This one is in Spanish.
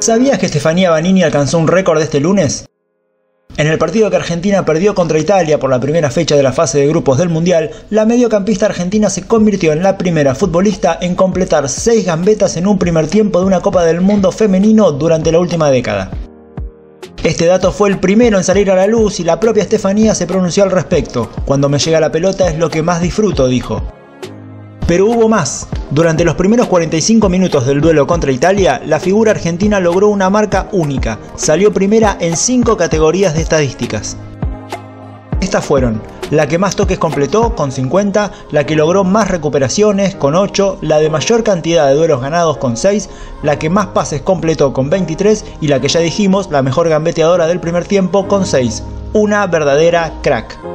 ¿Sabías que Stefania Banini alcanzó un récord este lunes? En el partido que Argentina perdió contra Italia por la primera fecha de la fase de grupos del Mundial, la mediocampista argentina se convirtió en la primera futbolista en completar 6 gambetas en un primer tiempo de una Copa del Mundo femenino durante la última década. Este dato fue el primero en salir a la luz y la propia Stefania se pronunció al respecto. Cuando me llega la pelota es lo que más disfruto, dijo. Pero hubo más. Durante los primeros 45 minutos del duelo contra Italia, la figura argentina logró una marca única. Salió primera en 5 categorías de estadísticas. Estas fueron: la que más toques completó, con 50, la que logró más recuperaciones, con 8, la de mayor cantidad de duelos ganados, con 6, la que más pases completó, con 23, y la que ya dijimos, la mejor gambeteadora del primer tiempo, con 6. Una verdadera crack.